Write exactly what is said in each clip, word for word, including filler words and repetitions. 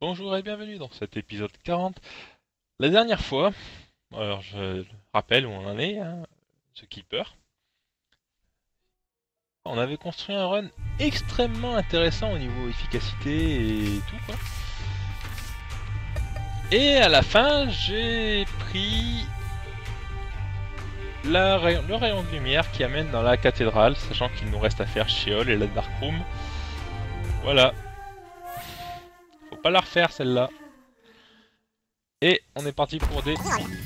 Bonjour et bienvenue dans cet épisode quarante. La dernière fois, alors je rappelle où on en est, hein, The Keeper. On avait construit un run extrêmement intéressant au niveau efficacité et tout quoi. Et à la fin, j'ai pris la ray le rayon de lumière qui amène dans la cathédrale, sachant qu'il nous reste à faire Sheol et la Dark Room. Voilà. Faut pas la refaire celle-là. Et on est parti pour des...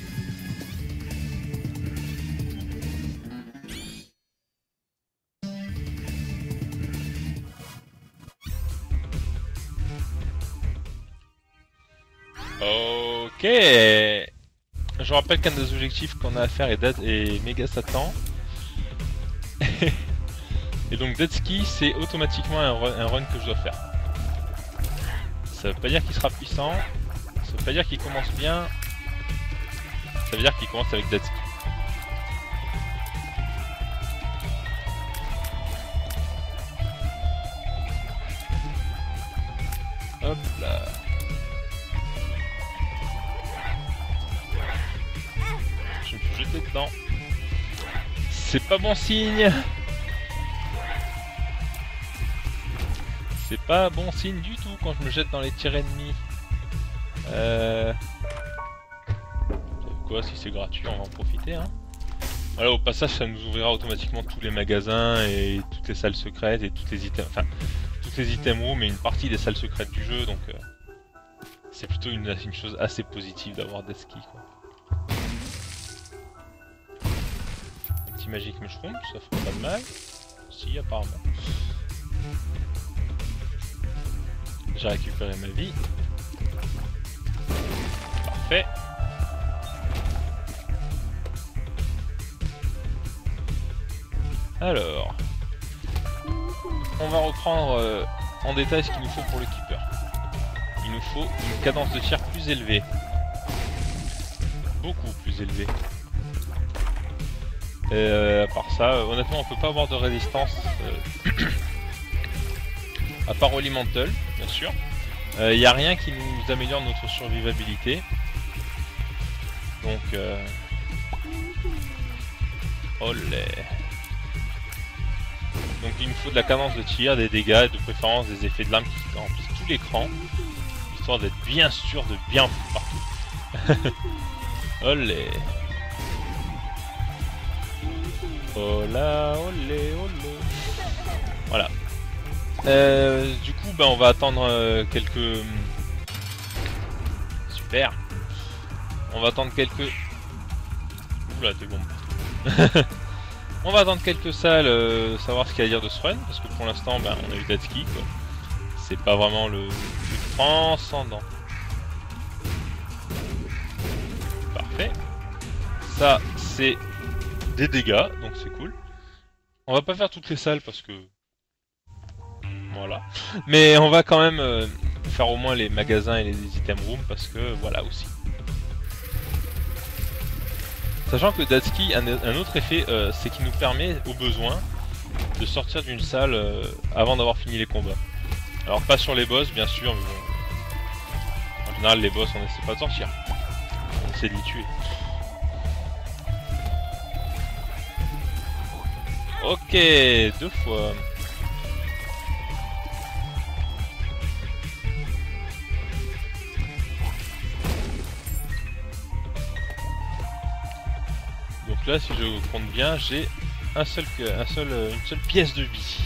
Ok. Je rappelle qu'un des objectifs qu'on a à faire est, Dead et Méga Satan. Et donc Dead Ski, c'est automatiquement un run, un run que je dois faire. Ça veut pas dire qu'il sera puissant. Ça veut pas dire qu'il commence bien. Ça veut dire qu'il commence avec Dead Ski. Hop là. Je me suis jeté dedans. C'est pas bon signe. C'est pas bon signe du tout quand je me jette dans les tirs ennemis. Euh... Quoi, si c'est gratuit, on va en profiter. Hein. Voilà, au passage, ça nous ouvrira automatiquement tous les magasins et toutes les salles secrètes et toutes les items, enfin, toutes les items rooms et une partie des salles secrètes du jeu. Donc, euh, c'est plutôt une, une chose assez positive d'avoir Dead Ski, quoi. Un petit Magic Mushroom, ça ferait pas de mal. Si, apparemment. J'ai récupéré ma vie. Parfait. Alors, on va reprendre euh, en détail ce qu'il nous faut pour le Keeper. Il nous faut une cadence de tir plus élevée. Beaucoup plus élevée. Et euh, à part ça, euh, honnêtement, on peut pas avoir de résistance. Euh, à part Holy Mantle, bien sûr. Il euh, n'y a rien qui nous améliore notre survivabilité. Donc, euh... olé. Donc il nous faut de la cadence de tir, des dégâts et de préférence des effets de l'arme qui remplissent tout l'écran. Histoire d'être bien sûr de bien partout. Olé. Ola, olé, olé. Voilà. Euh, du coup, bah, on va attendre euh, quelques... Super. On va attendre quelques... Oula, t'es bon partout. On va attendre quelques salles, euh, savoir ce qu'il y a à dire de ce run, parce que pour l'instant, ben, on a eu Dead Ski, quoi. C'est pas vraiment le, le transcendant. Parfait. Ça, c'est des dégâts, donc c'est cool. On va pas faire toutes les salles, parce que... Voilà. Mais on va quand même euh, faire au moins les magasins et les item rooms, parce que voilà aussi. Sachant que Dead Ski, un, un autre effet, euh, c'est qu'il nous permet, au besoin, de sortir d'une salle euh, avant d'avoir fini les combats. Alors pas sur les boss, bien sûr, mais bon... En général, les boss, on essaie pas de sortir. On essaie de les tuer. Ok, deux fois. Donc là, si je compte bien, j'ai un seul, un seul, une seule pièce de vie.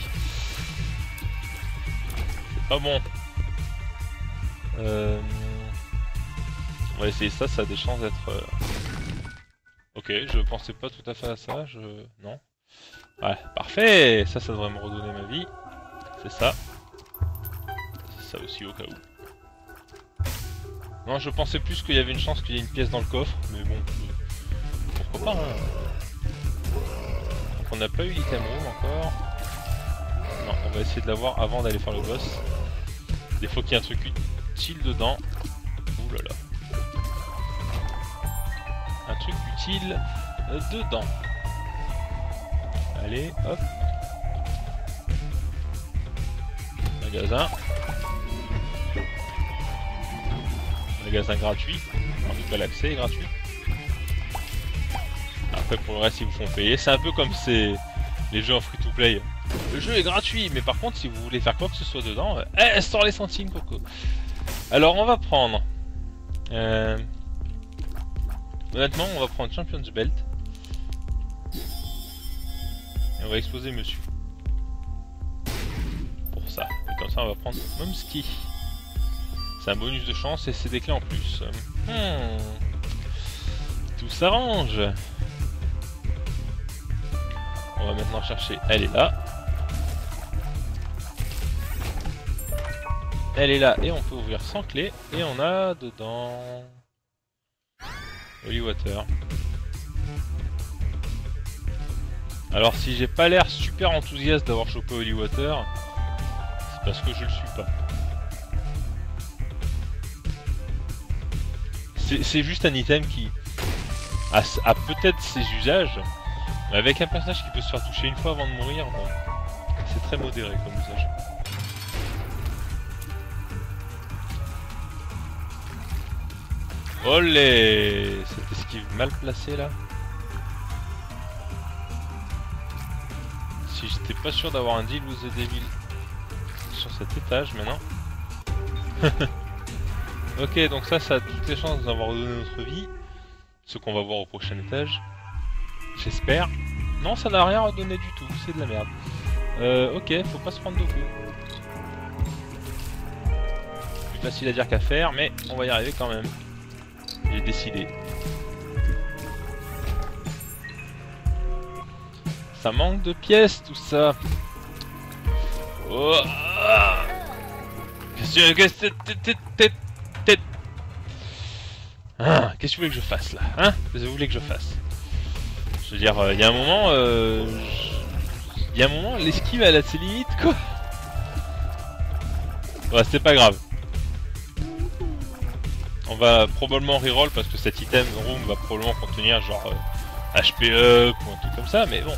C'est pas bon. Euh... On va essayer ça, ça a des chances d'être... Euh... Ok, je pensais pas tout à fait à ça, je... Non. Ouais, parfait. Ça, ça devrait me redonner ma vie. C'est ça. C'est ça aussi au cas où. Non, je pensais plus qu'il y avait une chance qu'il y ait une pièce dans le coffre, mais bon... Pourquoi pas, hein. Donc on n'a pas eu l'item room encore. Non, on va essayer de l'avoir avant d'aller faire le boss. Des fois qu'il y a un truc utile dedans. Ouh là là. Un truc utile dedans. Allez, hop. Magasin. magasin gratuit. En tout cas, l'accès est gratuit. Après, pour le reste, ils vous font payer. C'est un peu comme c'est les jeux en free-to-play. Le jeu est gratuit, mais par contre, si vous voulez faire quoi que ce soit dedans, euh, eh, sors les centimes, Coco. Alors, on va prendre... Euh... Honnêtement, on va prendre Champion's Belt. Et on va exploser monsieur. Pour ça. Et comme ça, on va prendre Momski. C'est un bonus de chance et c'est des clés en plus. Hmm. Tout s'arrange. On va maintenant chercher... Elle est là. Elle est là et on peut ouvrir sans clé. Et on a dedans... Holy Water. Alors si j'ai pas l'air super enthousiaste d'avoir chopé Holy Water, c'est parce que je le suis pas. C'est juste un item qui a, a peut-être ses usages, mais avec un personnage qui peut se faire toucher une fois avant de mourir, bon, c'est très modéré comme usage. Olé! Cette esquive mal placée là. Si j'étais pas sûr d'avoir un deal with the devil sur cet étage maintenant. Ok, donc ça, ça a toutes les chances d'avoir redonné notre vie. Ce qu'on va voir au prochain étage. J'espère. Non, ça n'a rien redonné du tout, c'est de la merde. Euh, ok, faut pas se prendre de coups. Plus facile à dire qu'à faire, mais on va y arriver quand même. J'ai décidé. Ça manque de pièces tout ça. Oh. Qu'est-ce que c'est? Ah, qu'est-ce que vous voulez que je fasse là? Hein? Qu'est-ce que vous voulez que je fasse? Je veux dire, il euh, y a un moment, il euh, je... y a un moment, l'esquive elle a ses limites quoi. Ouais, c'est pas grave. On va probablement reroll parce que cet item room va probablement contenir genre euh, H P up ou un truc comme ça, mais bon.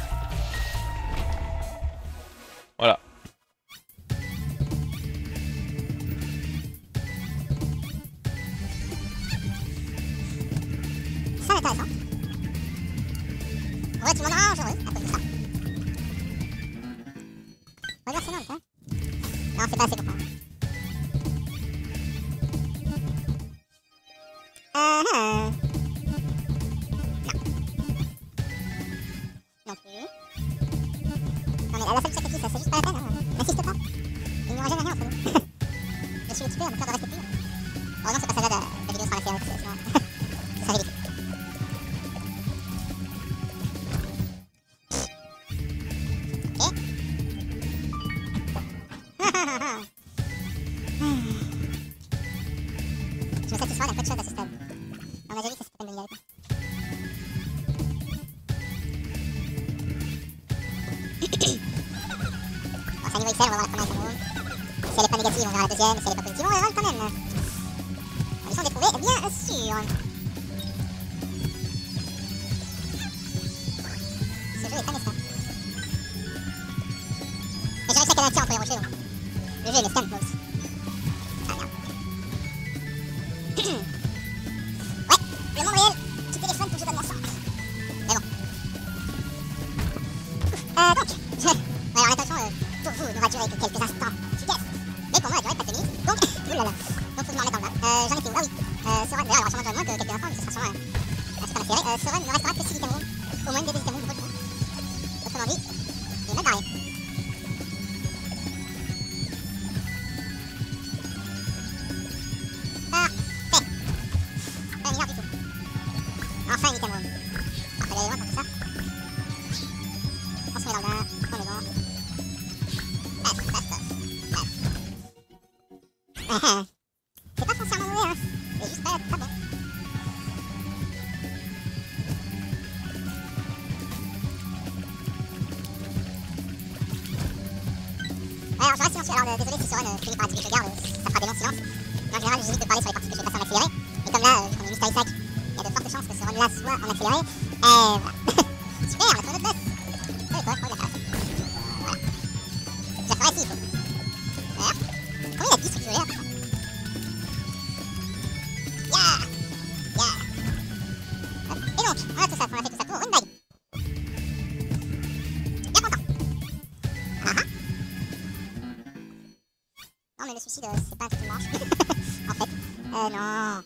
Voilà. Ça intéressant. Ouais, tu m'en rends heureux à cause de ça. Regarde, c'est non, hein. Non, c'est pas assez pour moi. Euh, euh... Non. Non plus. Non mais la seule sacrifice, c'est juste pas la peine, hein. N'insiste pas. Il n'y aura jamais rien entre nous. Je suis occupé à me faire de rester plus. Heureusement c'est pas ça là, la vidéo sera laissée avec, sinon... ça serait ridicule. Ok. Je me satisfais d'un peu de choses à ce stade. On a déjà vu que ça c'était pas une bonne idée. Bon, c'est un niveau X L, on va voir la première item room. Si elle est pas négative, on verra la deuxième. Si elle est pas positive, on verra quand même. Condition d'éprouver, bien sûr. Ce jeu est un escam. Mais j'ai réussi à caler un tir entre les rochers, donc. Le jeu est un escam, moi aussi. Ah merde. Ouais, le monde réel qui téléphone pour que je donne mon sang. Mais bon. Euh, donc, je... Ouais, alors l'intention, euh, pour vous, n'aura duré que quelques instants fugaces. Mais pour moi, elle durée pas de minutes. Donc, oulala. Donc, faut que je m'en remette dans le bas. Euh, j'en étais où? Ah oui. Euh, Soren, d'ailleurs, elle aura sûrement duré moins que quelques instants, mais ce sera sûrement un super accéléré. Euh, Soren ne restera que six item rooms. Au moins une des deux item rooms de votre coup. Autrement dit, il est mal barré. Parfait. Pas une heure du tout. Enfin une item room. Alors, fallait aller loin pour tout ça. On se met dans le bain, on est bon. Paf, paf, paf, paf. C'est pas foncièrement mauvais, hein. C'est juste pas, pas bon. Ouais, alors je reste silencieux. Alors, euh, désolé si Soren euh, finit par attirer, je garde, euh, ça fera des longs silences. Mais en général, j'évite de parler sur les parties que je vais passer en accéléré. Et comme là, euh, vu qu'on est Mystery Sack, il y a de fortes chances que Soren là soit en accéléré. Et voilà. Super, on a trouvé notre boss. C'est quoi, je crois que la faire. Voilà. Je la ferai s'il faut. D'ailleurs, combien il a de vie structuré là? Non, mais le suicide, euh, c'est pas un truc qui marche. En fait. Euh, non.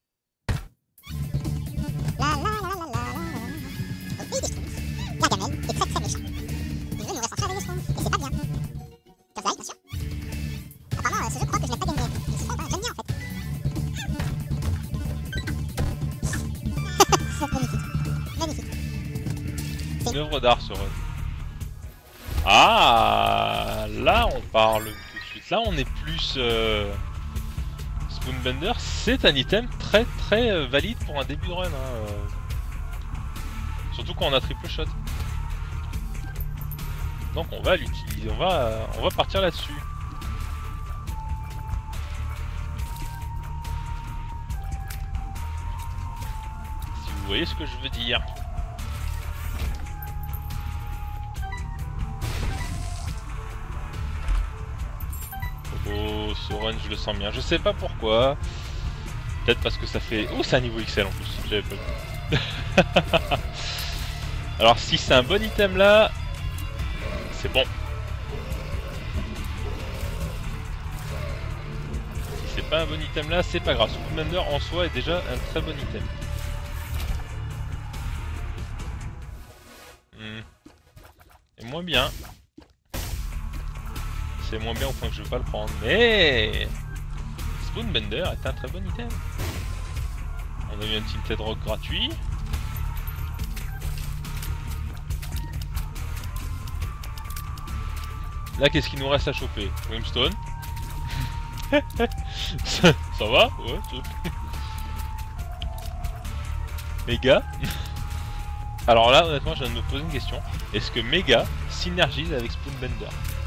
La la la la la la la. Au pays des Schtroumpfs, Gargamel est très très méchant. Il veut nourrir son chat avec les Schtroumpfs, et c'est pas bien. Comme ça, bien sûr. Apparemment, euh, ce jeu croit que je n'ai pas gagné. Mais c'est faux, hein, j'aime bien en fait. Magnifique. Magnifique. Une œuvre d'art ce run. Ah, là on parle tout de suite. Là on est plus euh... Spoonbender, c'est un item très très euh, valide pour un début de run. Hein, euh... Surtout quand on a triple shot. Donc on va l'utiliser, on va, on va partir là-dessus. Si vous voyez ce que je veux dire. Oh, ce run, je le sens bien. Je sais pas pourquoi. Peut-être parce que ça fait... Oh, c'est un niveau X L en plus. J'avais pas vu. Alors, si c'est un bon item là, c'est bon. Si c'est pas un bon item là, c'est pas grave. Spoonbender en soi est déjà un très bon item. Hmm. Et moins bien. C'est moins bien au point que je veux pas le prendre, mais Spoonbender est un très bon item. On a eu un Tinted Rock gratuit. Là, qu'est-ce qu'il nous reste à choper? Brimstone. ça, ça va? Ouais. Méga. Alors là, honnêtement, je viens de me poser une question. Est-ce que Méga synergise avec Spoonbender?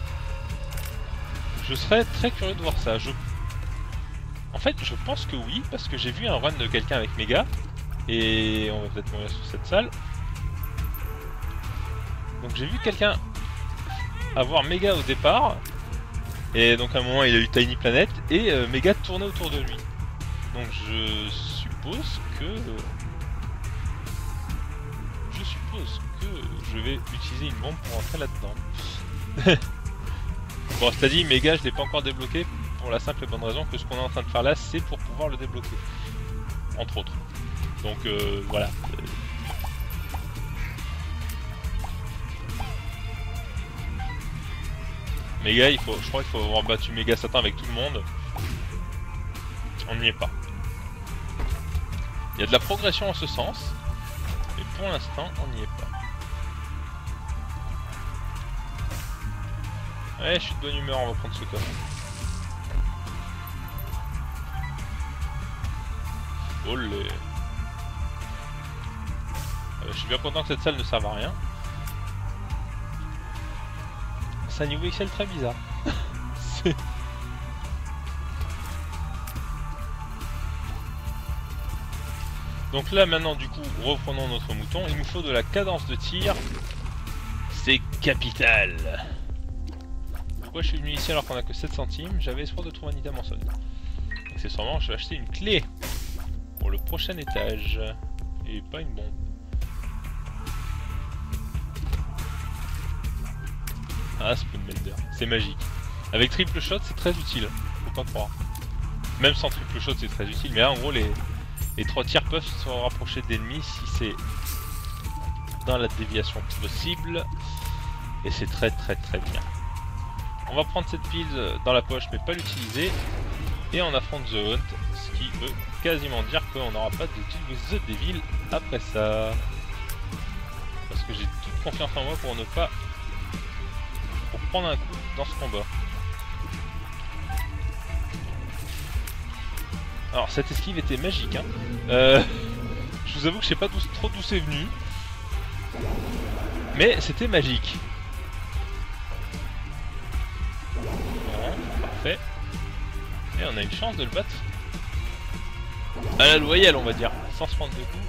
Je serais très curieux de voir ça. Je... En fait, je pense que oui, parce que j'ai vu un run de quelqu'un avec Méga. Et on va peut-être mourir sur cette salle. Donc j'ai vu quelqu'un avoir Méga au départ. Et donc à un moment il a eu Tiny Planet. Et euh, Méga tournait autour de lui. Donc je suppose que... Je suppose que je vais utiliser une bombe pour entrer là-dedans. Bon, c'est-à-dire, Méga, je l'ai pas encore débloqué pour la simple et bonne raison que ce qu'on est en train de faire là, c'est pour pouvoir le débloquer. Entre autres. Donc, euh, voilà. Méga, il faut, je crois qu'il faut avoir battu Méga Satan avec tout le monde. On n'y est pas. Il y a de la progression en ce sens, mais pour l'instant, on n'y est pas. Ouais, je suis de bonne humeur, on va prendre ce coffre. Olé. Euh, je suis bien content que cette salle ne serve à rien. C'est un niveau X L très bizarre. Donc là maintenant du coup, reprenons notre mouton. Il nous faut de la cadence de tir. C'est capital. Pourquoi je suis venu ici alors qu'on a que sept centimes? J'avais espoir de trouver un item en solde. Accessoirement, je vais acheter une clé pour le prochain étage. Et pas une bombe. Ah, Spoonbender, c'est magique. Avec triple shot, c'est très utile. Faut pas croire. Même sans triple shot, c'est très utile. Mais là, en gros, les, les trois tirs peuvent se rapprocher d'ennemis si c'est dans la déviation possible. Et c'est très très très bien. On va prendre cette pile dans la poche mais pas l'utiliser. Et on affronte The Hunt, ce qui veut quasiment dire qu'on n'aura pas de The Devil après ça. Parce que j'ai toute confiance en moi pour ne pas... pour prendre un coup dans ce combat. Alors cette esquive était magique hein. Euh, je vous avoue que je sais pas d'où, trop d'où c'est venu. Mais c'était magique. Parfait. Et on a une chance de le battre à la loyale on va dire, sans se prendre de coups.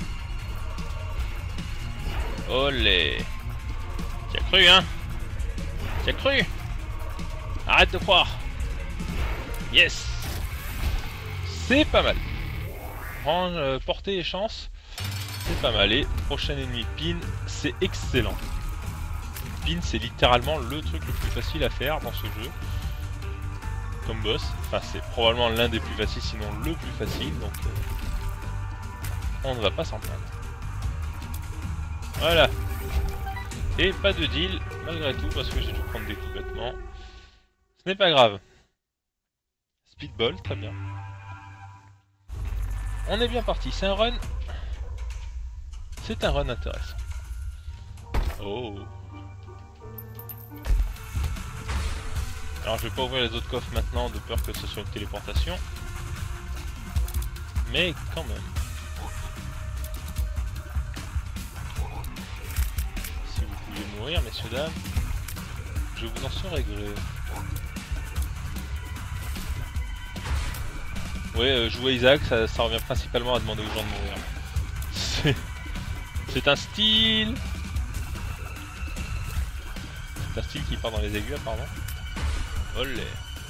Olé. Tu as cru hein? Tu as cru? Arrête de croire. Yes. C'est pas mal. Range, euh, portée et chance. C'est pas mal. Et prochain ennemi Pin, c'est excellent. Pin c'est littéralement le truc le plus facile à faire dans ce jeu. comme boss. Enfin, c'est probablement l'un des plus faciles, sinon le plus facile, donc euh, on ne va pas s'en plaindre. Voilà. Et pas de deal, malgré tout, parce que j'ai dû prendre des coups bêtement. Ce n'est pas grave. Speedball, très bien. On est bien parti, c'est un run. C'est un run intéressant. Oh. Alors je vais pas ouvrir les autres coffres maintenant de peur que ce soit une téléportation. Mais quand même. Si vous pouviez mourir, messieurs dames, je vous en serais gré. Ouais, euh, jouer Isaac, ça, ça revient principalement à demander aux gens de mourir. C'est un style. C'est un style qui part dans les aigus apparemment. Olé.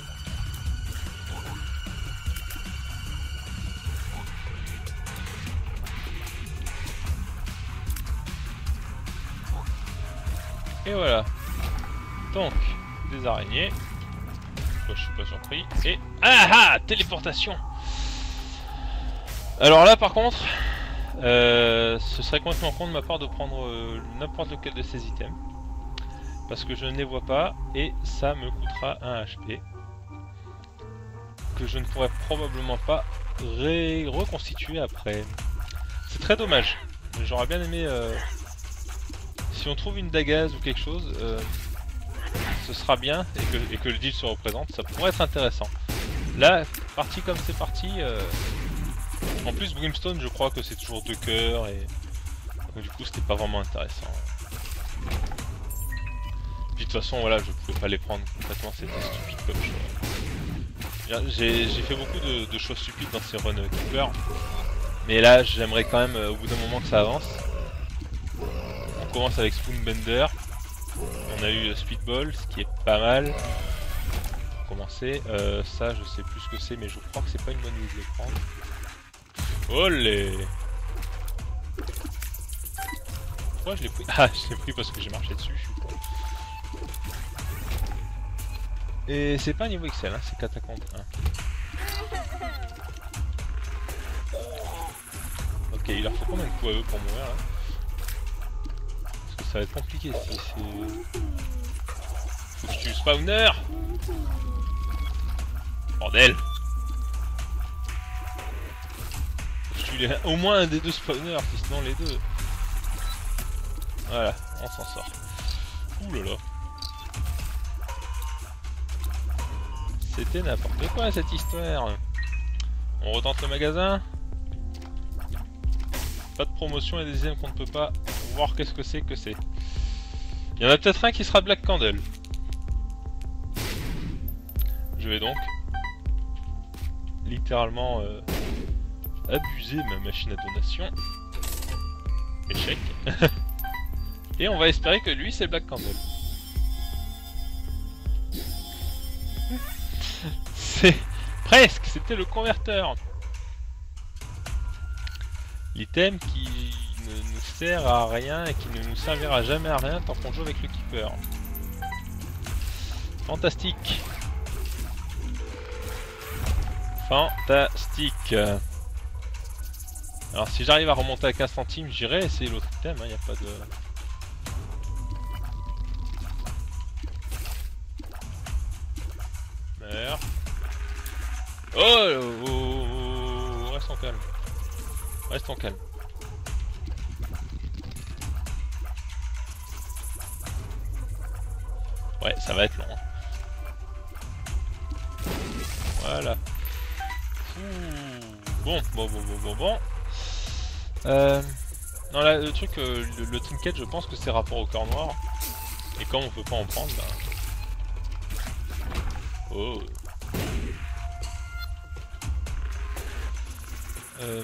Et voilà. Donc, des araignées. Moi, je suis pas surpris. Et... Ah ah, téléportation. Alors là par contre, euh, ce serait complètement con de ma part de prendre euh, n'importe lequel de ces items. Parce que je ne les vois pas et ça me coûtera un H P. Que je ne pourrai probablement pas ré reconstituer après. C'est très dommage. J'aurais bien aimé... Euh, si on trouve une dagaz ou quelque chose, euh, ce sera bien et que, et que le deal se représente, ça pourrait être intéressant. Là, parti comme c'est parti... Euh, en plus Brimstone je crois que c'est toujours deux cœurs et donc, du coup c'était pas vraiment intéressant. Puis de toute façon voilà, je pouvais pas les prendre complètement, c'était stupide comme choix. J'ai fait beaucoup de, de choses stupides dans ces runs Keeper. Mais là j'aimerais quand même au bout d'un moment que ça avance. On commence avec Spoonbender. On a eu Speedball, ce qui est pas mal. Pour commencer, euh, ça je sais plus ce que c'est mais je crois que c'est pas une bonne idée de le prendre. Olé! Pourquoi je l'ai pris? Ah, je l'ai pris parce que j'ai marché dessus, je suis con. Et c'est pas niveau X L, hein, c'est Catacombe un. Ok, il leur faut combien de coups à eux pour mourir là? Parce que ça va être compliqué si c'est... Faut que je tue le spawner! Bordel! Au moins un des deux spawners, si sinon les deux. Voilà, on s'en sort. Ouh là là. C'était n'importe quoi cette histoire. On retente le magasin. Pas de promotion et des items qu'on ne peut pas voir qu'est-ce que c'est que c'est. Il y en a peut-être un qui sera Black Candle. Je vais donc littéralement euh, abuser ma machine à donation. Échec. Et on va espérer que lui c'est Black Candle. C'est presque, c'était le converteur. L'item qui ne nous sert à rien et qui ne nous servira jamais à rien tant qu'on joue avec le Keeper. Fantastique. Fantastique. Alors si j'arrive à remonter à quinze centimes, j'irai essayer l'autre item, il hein, n'y a pas de... Meurs. Oh, oh, oh, oh, restons calme. Restons calme. Ouais, ça va être long. Hein. Voilà. Ouh. Bon, bon, bon, bon, bon, bon. Euh... Non, là, le truc, euh, le, le trinket, je pense que c'est rapport au cœur noir. Et comme on peut pas en prendre, bah... Oh. Euh...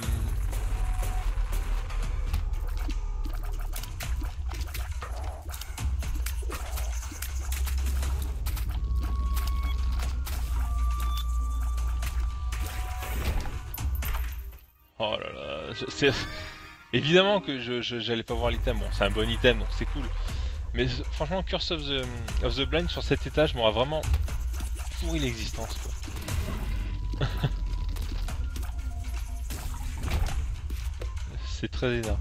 Oh là là, c'est... Évidemment que je j'allais pas voir l'item, bon c'est un bon item donc c'est cool. Mais franchement Curse of the, of the Blind sur cet étage m'aura vraiment pourri l'existence quoi. C'est très énervant.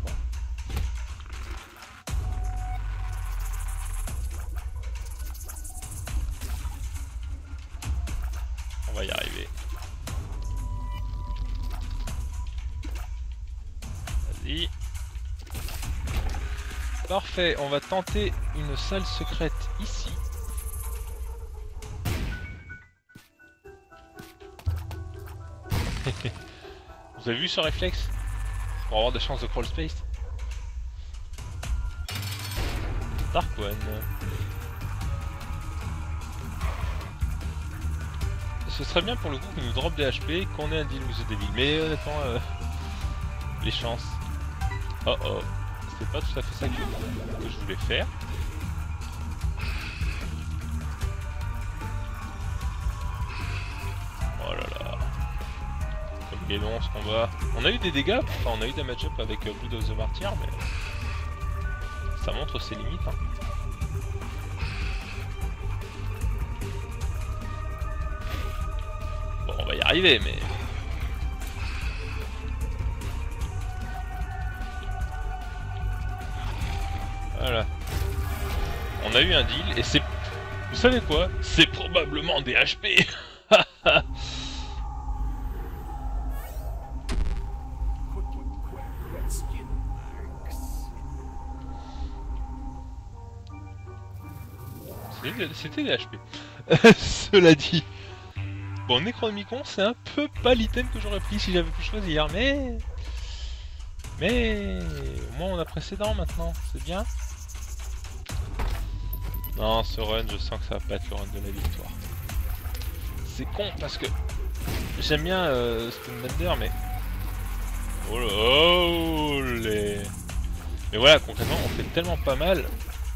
On va y arriver. Vas-y. Parfait, on va tenter une salle secrète ici. Vous avez vu ce réflexe? Pour avoir des chances de crawl space. Dark One. Ce serait bien pour le coup qu'il nous drop des H P, qu'on ait un deal with the devil. Mais honnêtement, euh, les chances. Oh oh. C'est pas tout à fait ça que, que je voulais faire. Oh là là. Comme il est long ce combat. On a eu des dégâts, enfin on a eu des match-up avec euh, Blood of the Martyr, mais ça montre ses limites. Hein. Bon, on va y arriver, mais... Voilà. On a eu un deal, et c'est... Vous savez quoi? C'est probablement des H P. C'était des H P. Cela dit. Bon, Necronomicon, c'est un peu pas l'item que j'aurais pris si j'avais pu choisir, mais... Mais... Au moins on a précédent maintenant, c'est bien. Non, ce run, je sens que ça va pas être le run de la victoire. C'est con, parce que... J'aime bien euh, Spoonbender, mais... Oh là, oh les... Mais voilà, concrètement, on fait tellement pas mal...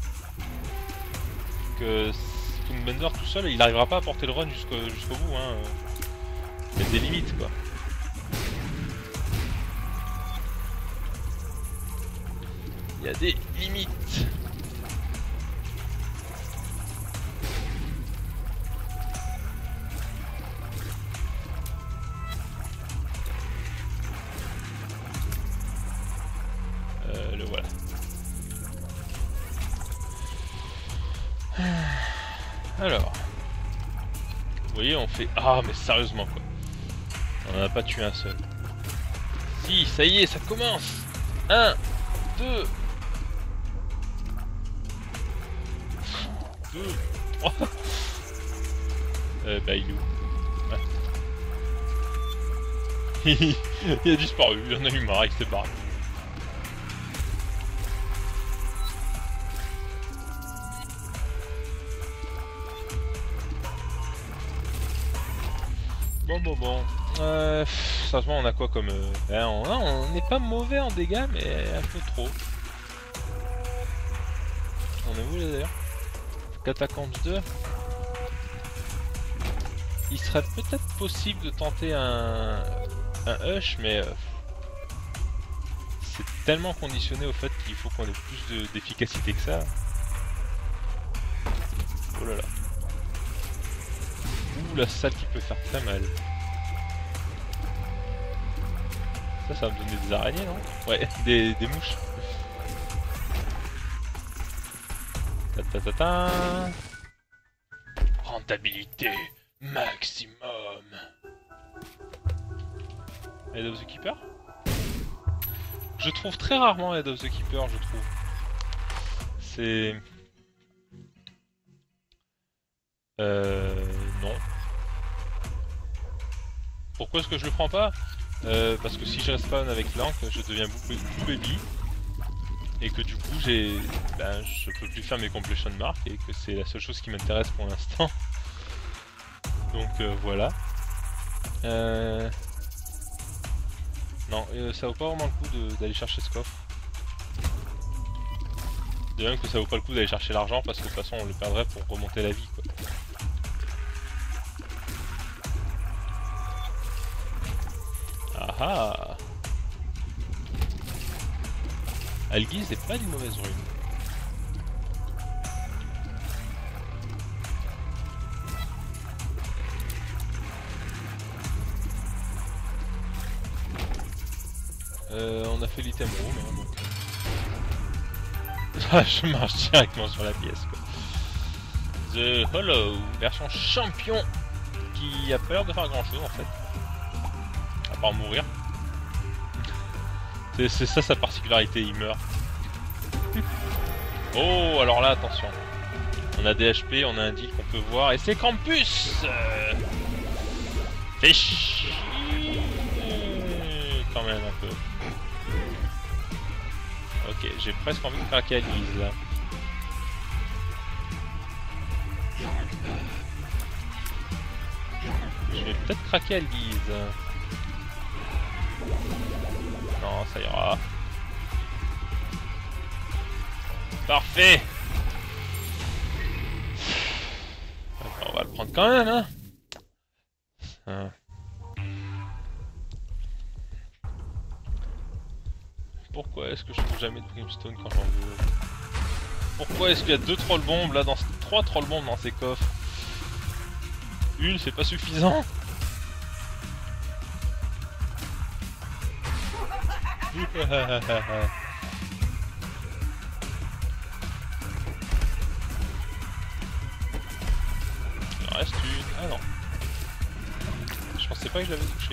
que Spoonbender tout seul, il n'arrivera pas à porter le run jusqu'au jusqu'au bout. Hein. Il y a des limites quoi. Il y a des limites. Euh, le voilà. Alors, vous voyez, on fait... Ah, mais sérieusement, quoi. On n'en a pas tué un seul. Si, ça y est, ça commence. Un, deux... Deux, trois... Euh, bah, il est où? Ouais. Il a disparu, il en a eu marre, il s'est barré. Bon bon bon, euh, sérieusement on a quoi comme... Euh... Eh, on n'est pas mauvais en dégâts mais un peu trop. On est où là d'ailleurs? Catacombs deux. Il serait peut-être possible de tenter un, un Hush mais... Euh... C'est tellement conditionné au fait qu'il faut qu'on ait plus d'efficacité que ça. Oh là là. Ouh, la salle qui peut faire très mal. Ça, ça va me donner des araignées, non? Ouais, des, des mouches. Ta ta ta ta. Rentabilité maximum. Head of the Keeper? Je trouve très rarement Head of the Keeper, je trouve. C'est... Euh... Non. Pourquoi est-ce que je le prends pas? euh, Parce que si je respawn avec Lank, je deviens Blue Baby. Et que du coup, j'ai... Ben, je peux plus faire mes completion marks et que c'est la seule chose qui m'intéresse pour l'instant. Donc euh, voilà. Euh... Non, euh, ça vaut pas vraiment le coup d'aller chercher ce coffre. De même que ça vaut pas le coup d'aller chercher l'argent parce que de toute façon on le perdrait pour remonter la vie quoi. Ah ah. Algiz n'est pas une mauvaise rune. Euh, on a fait l'item room. Hein, donc... Ah, je marche directement sur la pièce quoi. The Hollow, version champion, qui a pas l'air de faire grand chose en fait. À part mourir. C'est ça sa particularité, il meurt. Oh, alors là, attention. On a des H P, on a un deal qu'on peut voir, et c'est Krampus euh... Fais chier quand même un peu. Ok, j'ai presque envie de craquer à Guise là. Je vais peut-être craquer à Guise. Non, ça ira. Parfait. On va le prendre quand même, hein. hein. Pourquoi est-ce que je trouve jamais de Brimstone quand j'en veux? Pourquoi est-ce qu'il y a deux troll bombes là, dans trois troll bombes dans ces coffres? Une, c'est pas suffisant. Il en reste une. Ah non. Je pensais pas que je l'avais touché.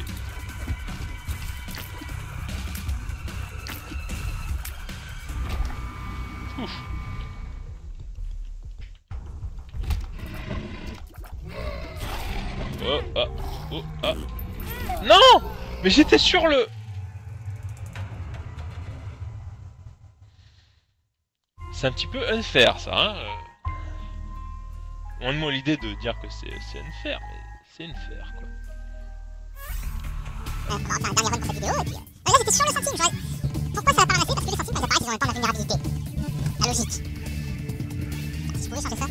Ouf. Oh ah. Oh ah. Non! Mais j'étais sur le... C'est un petit peu unfair ça, hein. On a moins l'idée de dire que c'est unfair, mais c'est unfair quoi. Euh, on va faire un dernier run pour cette vidéo et puis... Euh... Euh, là j'étais sur le centime, j'aurais... Pourquoi ça va pas ramasser? Parce que les centimes, bah, c'est pareil, ils ont le temps de la vulnérabilité. La logique. Si je pouvais changer ça...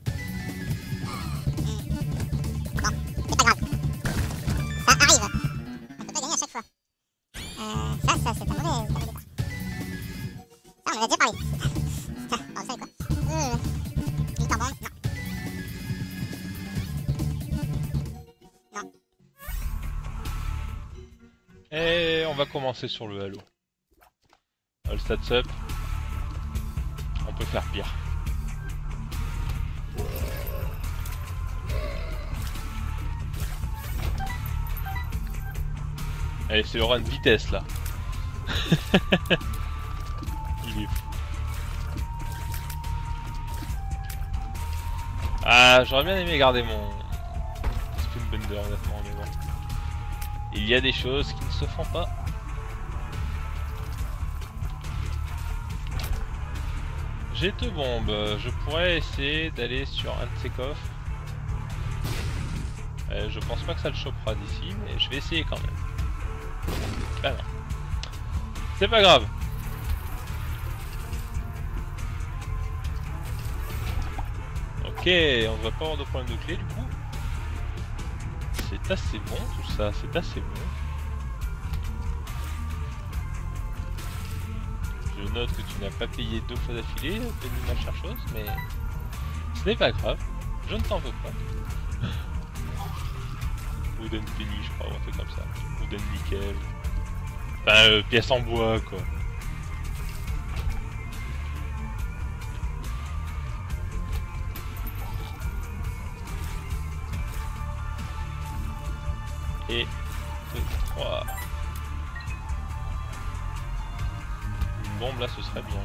Hmm. Bon, c'est pas grave. Ça arrive. On peut pas gagner à chaque fois. Euh, ça, ça c'est un mauvais, mauvais départ. Ça, on en a déjà parlé. Ça, bon, vous savez quoi. Euh... Une temps bombe, non. Et on va commencer sur le halo. All stats up. On peut faire pire. Allez, c'est le run vitesse là. Il est fou. Ah, j'aurais bien aimé garder mon Spoonbender honnêtement, mais bon. Il y a des choses qui ne se font pas. J'ai deux bombes. Je pourrais essayer d'aller sur un de ces coffres. Euh, je pense pas que ça le chopera d'ici, mais je vais essayer quand même. Ah non. C'est pas grave. Ok, on ne va pas avoir de problème de clé du coup. C'est assez bon tout ça, c'est assez bon. Je note que tu n'as pas payé deux fois d'affilée, Penny machin chose, mais ce n'est pas grave, je ne t'en veux pas. Wooden Penny je crois, ou un truc comme ça. Wooden Nickel. Enfin, euh, pièce en bois quoi. Et deux, trois. Une bombe là ce serait bien.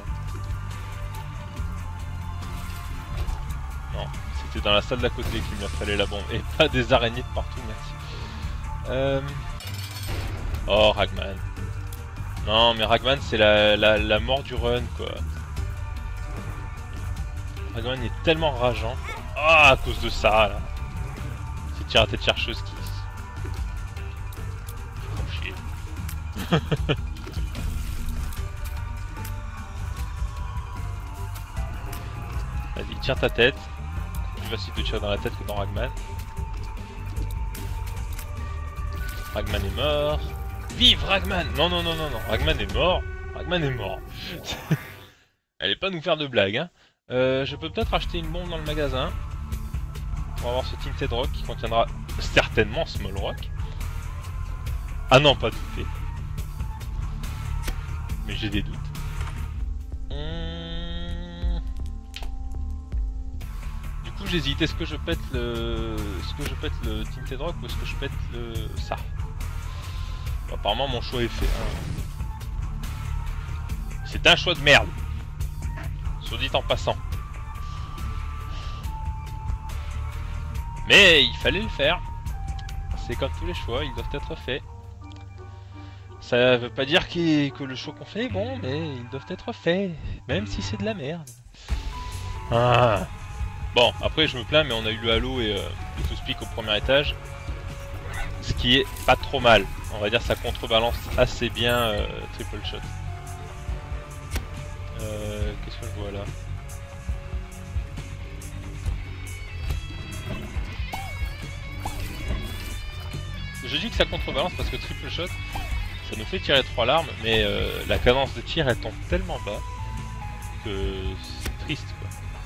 Non, c'était dans la salle d'à côté qu'il me fallait la bombe. Et pas des araignées de partout, merci. Euh... Oh Ragman. Non mais Ragman c'est la, la, la mort du run quoi. Ragman est tellement rageant. Ah à cause de ça là. C'est tir à tête chercheuse qui... Vas-y, tire ta tête. C'est plus facile de tirer dans la tête que dans Ragman. Ragman est mort. Vive Ragman! Non, non, non, non, non. Ragman est mort. Ragman est mort. Allez pas nous faire de blagues. Hein. Euh, je peux peut-être acheter une bombe dans le magasin. On va avoir ce Tinted Rock qui contiendra certainement Small Rock. Ah non, pas tout fait. Mais j'ai des doutes. Hum... Du coup j'hésite, est-ce que je pète le... Est-ce que je pète le Tinted Rock ou est-ce que je pète le... ça? Bon, apparemment mon choix est fait. Hein. C'est un choix de merde. Soit dit en passant. Mais il fallait le faire. C'est comme tous les choix, ils doivent être faits. Ça veut pas dire qu que le choix qu'on fait est bon, mais ils doivent être faits. Même si c'est de la merde. Ah. Bon, après je me plains, mais on a eu le Halo et euh, le Toothpick au premier étage. Ce qui est pas trop mal. On va dire ça contrebalance assez bien euh, Triple Shot. Euh, Qu'est-ce que je vois là? Je dis que ça contrebalance parce que Triple Shot, ça nous fait tirer trois larmes, mais euh, la cadence de tir elle tombe tellement bas que c'est triste quoi.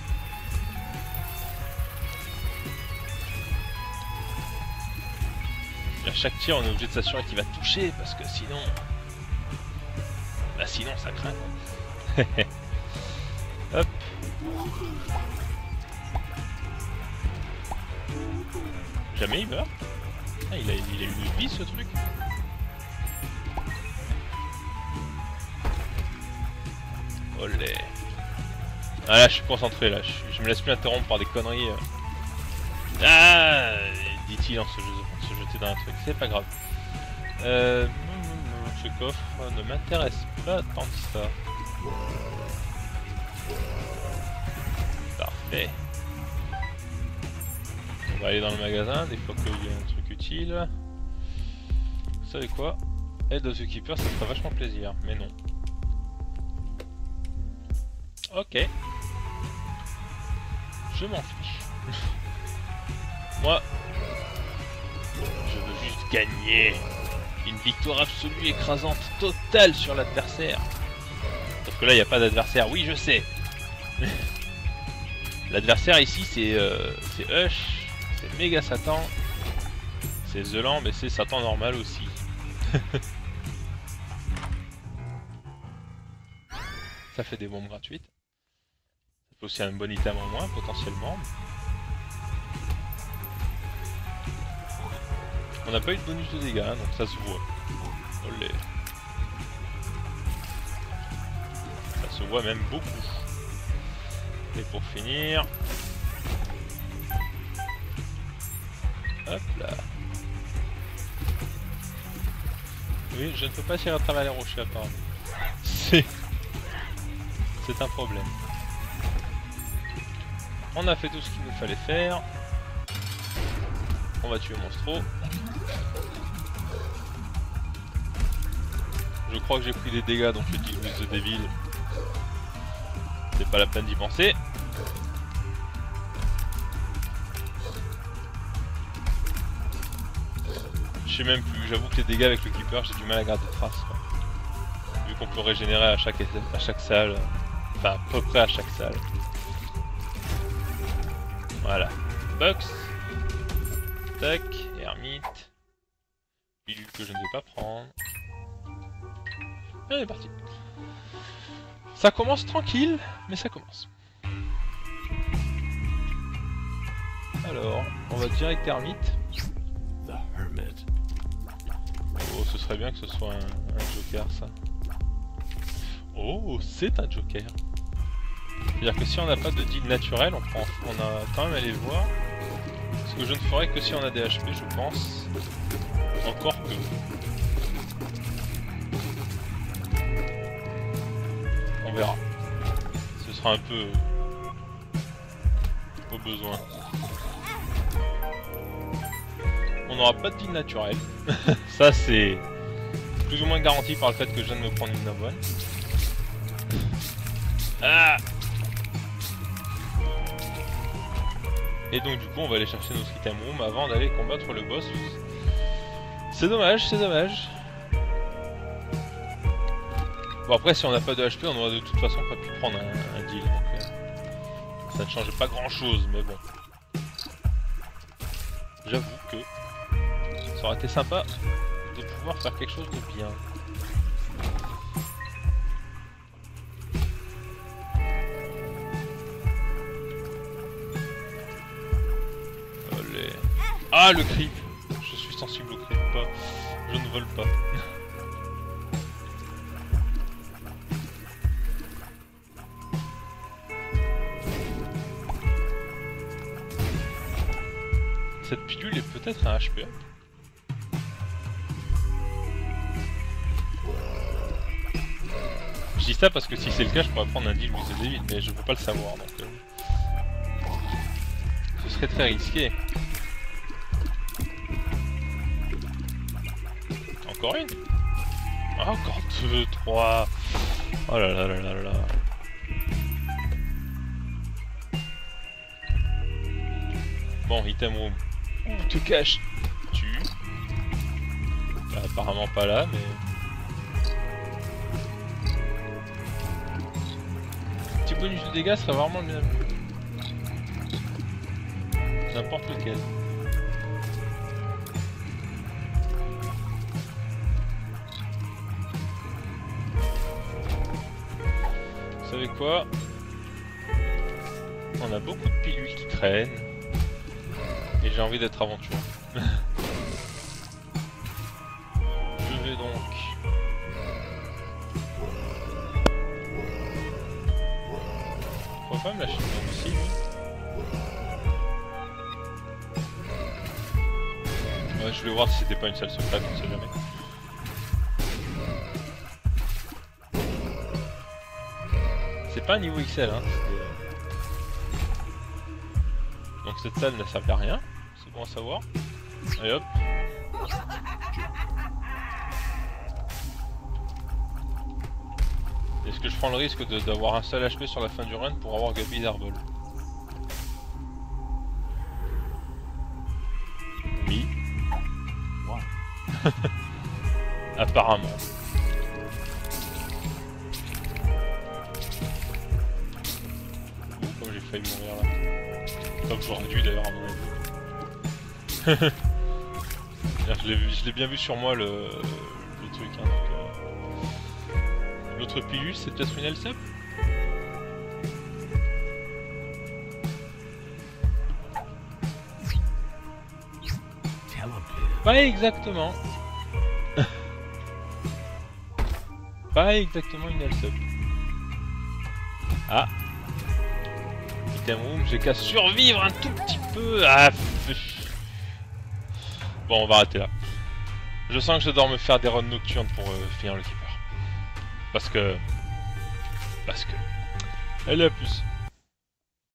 Et à chaque tir on est obligé de s'assurer qu'il va toucher parce que sinon... Bah sinon ça craint quoi. Hop. Jamais il meurt. Ah, il a, il a une vie ce truc. Olé. Ah là je suis concentré là, je, je me laisse plus interrompre par des conneries. Ah, dit-il en se, se jeter dans un truc, c'est pas grave. Euh, ce coffre ne m'intéresse pas tant que ça. Parfait. On va aller dans le magasin, des fois qu'il y a un truc utile. Vous savez quoi? Aide aux Zookeepers, ça ferait vachement plaisir, mais non. Ok. Je m'en fiche. Moi, je veux juste gagner. Une victoire absolue, écrasante, totale sur l'adversaire. Sauf que là, il n'y a pas d'adversaire. Oui, je sais. L'adversaire ici, c'est euh, c'est Hush, c'est Méga Satan, c'est The Lamb, mais c'est Satan normal aussi. Ça fait des bombes gratuites. Ça fait aussi un bon item en moins, potentiellement. On n'a pas eu de bonus de dégâts, donc ça se voit. Olé. Ça se voit même beaucoup. Et pour finir... Hop là. Oui, je ne peux pas tirer à travers les rochers apparemment. C'est... C'est un problème. On a fait tout ce qu'il nous fallait faire. On va tuer Monstro. Je crois que j'ai pris des dégâts, donc le Deal with the Devil, c'est pas la peine d'y penser. Je sais même plus, j'avoue que les dégâts avec le Keeper, j'ai du mal à garder trace. Quoi. Vu qu'on peut régénérer à chaque, à chaque salle, enfin à peu près à chaque salle. Voilà. Box. Tac, Hermite. Pilule que je ne vais pas prendre. Allez, parti. Ça commence tranquille, mais ça commence. Alors, on va direct Hermite. Oh, ce serait bien que ce soit un, un Joker, ça. Oh, c'est un Joker. C'est-à-dire que si on n'a pas de deal naturel, on, prend, on a quand même à aller voir. Ce que je ne ferai que si on a des H P, je pense. Encore que... On verra. Ce sera un peu... au besoin. On n'aura pas de deal naturel. Ça c'est plus ou moins garanti par le fait que je viens de me prendre une Navone. Ah. Et donc du coup on va aller chercher notre item room avant d'aller combattre le boss. C'est dommage, c'est dommage. Bon après si on n'a pas de H P on aurait de toute façon pas pu prendre un, un deal. Donc, euh, ça ne change pas grand chose mais bon. J'avoue que ça aurait été sympa de pouvoir faire quelque chose de bien. Ah, le creep. Je suis sensible au creep, pas. Je ne vole pas. Cette pilule est peut-être un H P up. Je dis ça parce que si c'est le cas, je pourrais prendre un deal ou des David, mais je peux pas le savoir, donc euh... ce serait très risqué. Encore une? Ah, encore deux, trois. Oh là là là là là. Bon, item room. Où te caches? Tu. Bah, apparemment pas là, mais. Petit bonus de dégâts serait vraiment le bienvenu. N'importe lequel. Vous savez quoi? On a beaucoup de pilules qui traînent. Et j'ai envie d'être aventureux. Je vais donc... Faut pas me lâcher le aussi, lui. Ouais, je voulais voir si c'était pas une salle secrète, on sait jamais. C'est pas un niveau X L, hein. Donc cette salle n'a servi à rien. C'est bon à savoir. Et hop. Est-ce que je prends le risque d'avoir un seul H P sur la fin du run pour avoir Gabi d'Arbol? Oui. Wow. Apparemment. Comme j'ai failli mourir là. Comme j'aurais dû d'ailleurs à mon avis. Je l'ai bien vu sur moi le, le truc. Hein, euh... L'autre pilule, c'est peut-être une L S E P? Pas exactement. Pas exactement une L S E P. Ah. Item room, j'ai qu'à survivre un tout petit peu. Ah. Bon, on va arrêter là. Je sens que je dois me faire des runs nocturnes pour euh, finir le keeper. Parce que... Parce que... Elle est à plus.